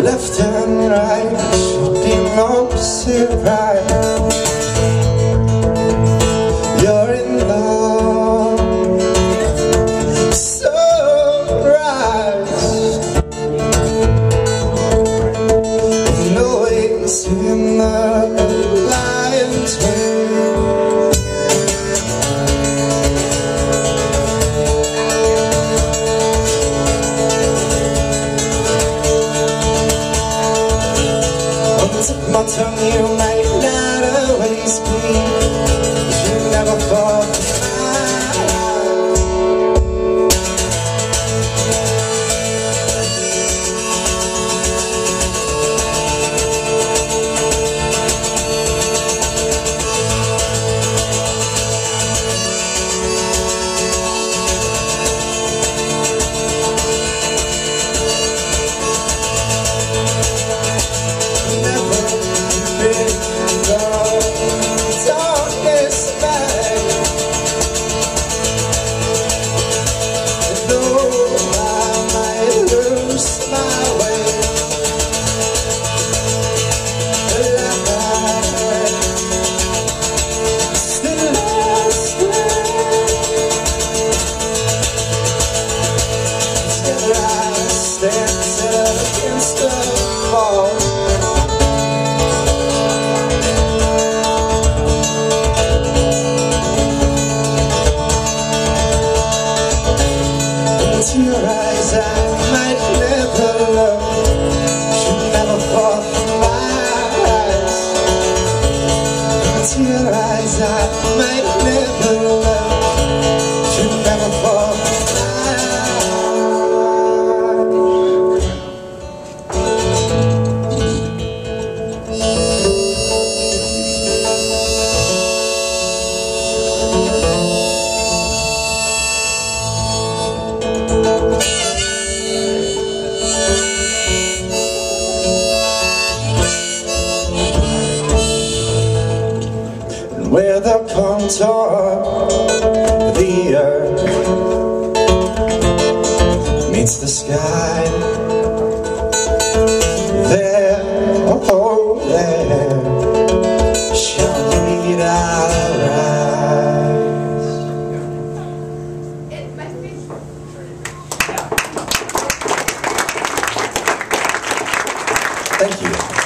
left and right, shooting opposite right. You're in love, so rise. Noise in the lion's wing. My tongue, you might not always bleed, but you never fall for against the wall. Into your eyes I might never love, you never fall from my eyes. Into your eyes I might never love, you never fall from my eyes. Where the contour of the earth meets the sky, there, oh there, shall meet our eyes. Thank you.